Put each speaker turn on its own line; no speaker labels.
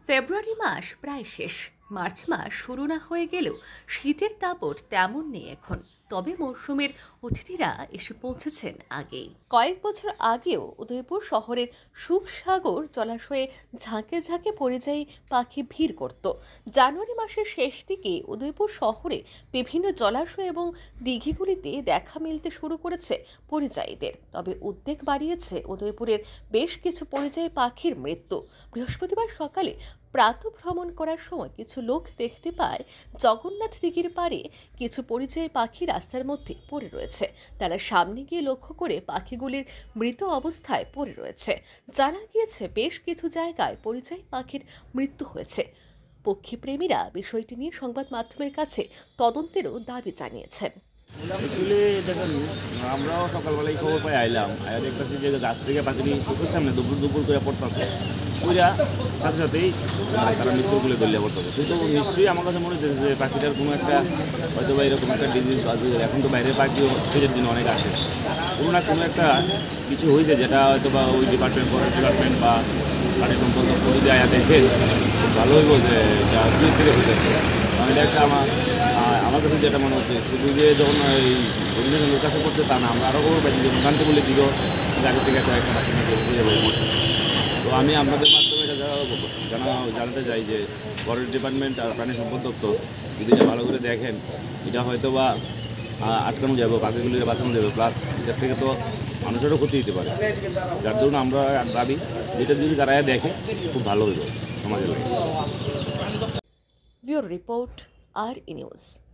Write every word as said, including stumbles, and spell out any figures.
ফেব্রুয়ারি মাস প্রায় শেষ। মার্চ মাস শুরু না হয়ে গেলেও শীতের দাপট তেমন নেই এখন। তবে মৌসুমের অতিথিরা এসে পৌঁছেছেন আগেই। কয়েক বছর আগেও উদয়পুর শহরের সুখসাগর জলাশয়ে ঝাঁকে ঝাঁকে পরিযায়ী পাখি ভিড় করত। জানুয়ারি মাসের শেষ দিকে উদয়পুর শহরে বিভিন্ন জলাশয় এবং দিঘিগুলিতে দেখা মিলতে শুরু করেছে পরিযায়ীদের। তবে উদ্বেগ বাড়িয়েছে উদয়পুরের বেশ কিছু পরিযায়ী পাখির মৃত্যু। বৃহস্পতিবার সকালে প্রাতঃভ্রমণ করার সময় কিছু লোক দেখতে পায় জগন্নাথ দিঘির পাড়ে কিছু পরিযায়ী পাখি রাস্তার মধ্যে পড়ে রয়েছে। তারা সামনে গিয়ে লক্ষ্য করে পাখিগুলির মৃত অবস্থায় পড়ে রয়েছে। জানা গিয়েছে বেশ কিছু জায়গায় পরিযায়ী পাখির মৃত্যু হয়েছে। পক্ষীপ্রেমীরা বিষয়টি নিয়ে সংবাদ মাধ্যমের কাছে তদন্তেরও দাবি জানিয়েছেন।
অ্যাকচুয়ালি দেখেন, আমরাও সকালবেলায় খবর পাই আইলাম, আয়া দেখতেছি যে গাছ থেকে পাখিটি চোখের সামনে দুপুর দুপুর করে পড়তেছে, ওইরা সাথে সাথেই তারা মৃত্যুর গুলো গলিয়ে পড়তেছে। কিন্তু নিশ্চয়ই আমার কাছে মনে হচ্ছে যে পাখিটার কোনো একটা হয়তো বা এরকম একটা ডিজিজ, এখন তো বাইরের পাখিও শীতের দিনে অনেক আসে, কোনো না কোনো একটা কিছু হয়েছে যেটা হয়তো বা ওই ডিপার্টমেন্ট ফরেস্ট ডিপার্টমেন্ট বা প্রাণী সম্পদ যদি আয়া দেখেন খুব ভালো হইব যে এটা দুই থেকে হয়ে যাচ্ছে। কারণ এটা একটা আমার আমার কাছে যেটা মনে হচ্ছে, শুধু যে যখন এই অন্যজনের কাছে করছে তা না, আমরা আরও খবর পাইছি যে গানতে বলে দিকেও জায়গা থেকে কয়েকটা পাখি নিয়ে বুঝে পাই। তো আমি আপনাদের মাধ্যমে এটা জানা জানাতে চাই যে ফরেস্ট ডিপার্টমেন্ট আর প্রাণী সম্পদ দপ্তর যদি এটা ভালো করে দেখেন, এটা হয়তো বা আটকানো যাবে, পাখিগুলিকে বাঁচানো যাবে, প্লাস এটার থেকে তো মানুষেরও ক্ষতি দিতে পারে। যার জন্য আমরা দাবি যেটা যদি তারা দেখে খুব ভালো হইব সমাজের।
ব্যুরো রিপোর্ট, আর ই নিউজ।